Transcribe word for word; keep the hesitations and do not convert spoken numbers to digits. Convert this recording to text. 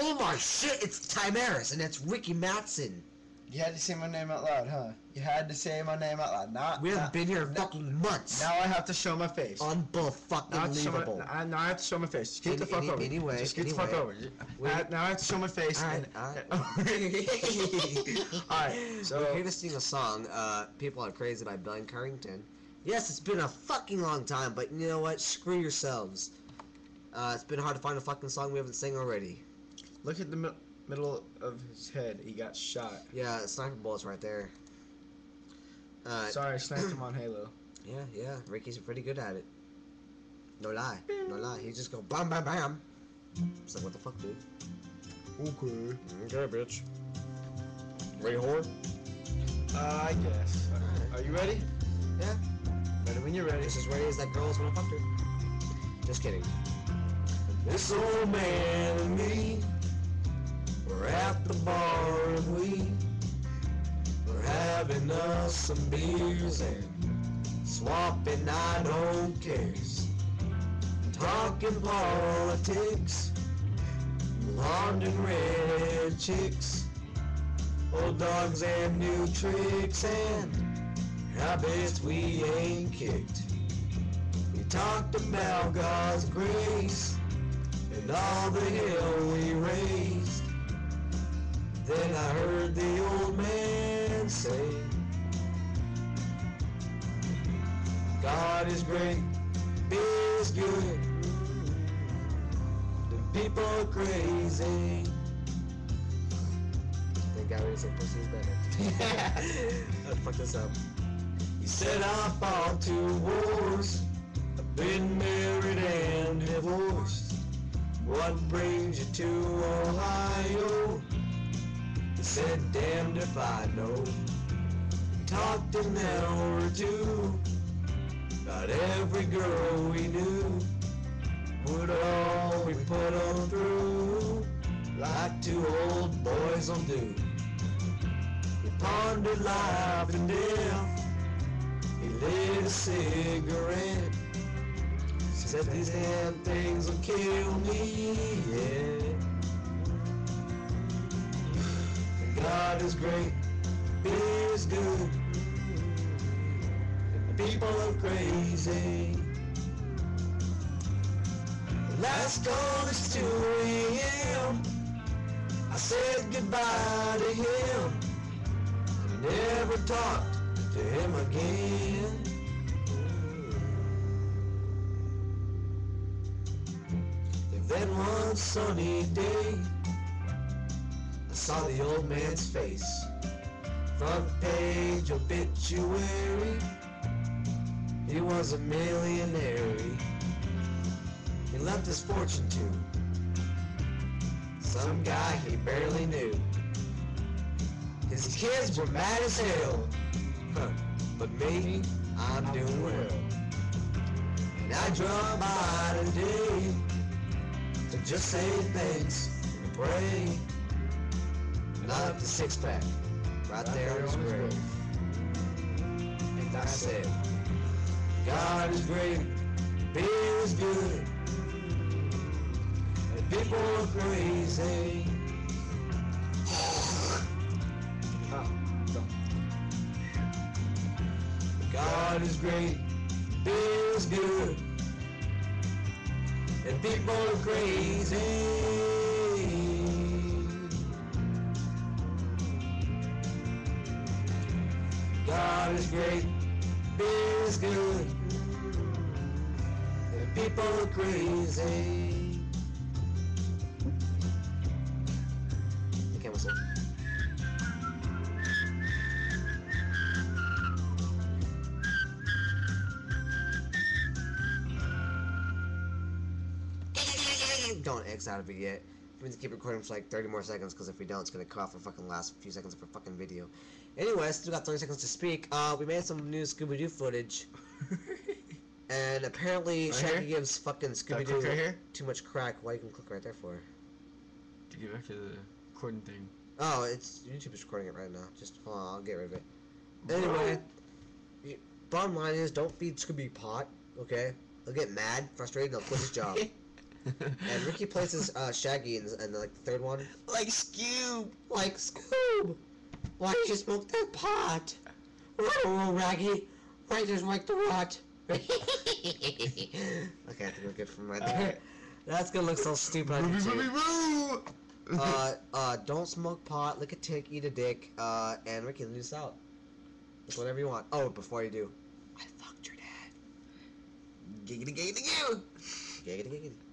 Oh my shit, it's Timerus, and that's Ricky Matson. You had to say my name out loud, huh? You had to say my name out loud. Not, we haven't not, been here not, fucking months. Now I have to show my face. Unbelievable. Now, now I have to show my face. Just get any, the fuck any, over. Anyway, Just get anyway. the fuck over. Now, now I have to show my face. Alright, and, alright. Alright, so we're here to sing a song, uh, People Are Crazy by Bill and Currington. Yes, it's been a fucking long time, but you know what? Screw yourselves. Uh, it's been hard to find a fucking song we haven't sang already. Look at the mi middle of his head. He got shot. Yeah, sniper bullets right there. Uh, Sorry, I sniped him on Halo. Yeah, yeah. Ricky's pretty good at it. No lie. No lie. He just go bam, bam, bam. It's like, what the fuck, dude? Okay. Okay, bitch. Ready, whore? Uh, I guess. Right. Are you ready? Yeah. Ready when you're ready. Just as ready as that girl is when I fucked her. Just kidding. This old man and me, we're at the bar and we, we're having us some beers and swapping I don't cares, talking politics, blonde and red chicks, old dogs and new tricks and habits we ain't kicked. We talked about God's grace and all the hell we raised. Then I heard the old man say, God is great, beer is good, and people are crazy. I think I already said pussy is better. Let's fuck this up. He said I fought two wars, I've been married and divorced. What brings you to Ohio? He said, damned if I know. We talked an hour or two about every girl we knew. What all we put on through, like two old boys will do. We pondered life and death. He lit a cigarette. Said these damn things will kill me, yeah. And God is great, beer is good, and people are crazy. Last call is two A M I said goodbye to him, and never talked to him again. Then one sunny day, I saw the old man's face. Front page obituary, he was a millionaire. He left his fortune to some guy he barely knew. His kids were mad as hell, huh, but maybe I'm doing well. And I drove by today to just say thanks and pray. And I left the six pack right there in his grave. And I said, God is great, beer is good, and people are crazy. God is great, beer is good, and people are crazy. God is great, beer is good, and people are crazy. Okay, what's up? Don't X out of it yet. We need to keep recording for like thirty more seconds, because if we don't, it's gonna cut off the fucking last few seconds of our fucking video. Anyway, since we got thirty seconds to speak, uh, we made some new Scooby-Doo footage, and apparently right Shaggy here? gives fucking Scooby-Doo right here? too much crack. Why you can click right there for? To get back to the recording thing. Oh, it's YouTube is recording it right now. Just hold on, I'll get rid of it. Anyway, you, bottom line is, don't feed Scooby pot, okay? He'll get mad, frustrated, and he'll quit his job. And Ricky places uh, Shaggy in, in like the third one. Like Scoob. Like Scoob. Why did you smoke that pot? Oh, Raggy. Why just like the rot? Okay, I think we're good from right there. That's gonna look so stupid on YouTube. uh, uh, don't smoke pot, lick a tick, eat a dick, uh, and Ricky, lead us out. It's whatever you want. Oh, before you do, I fucked your dad. Giggity giggity goo. Giggity giggity.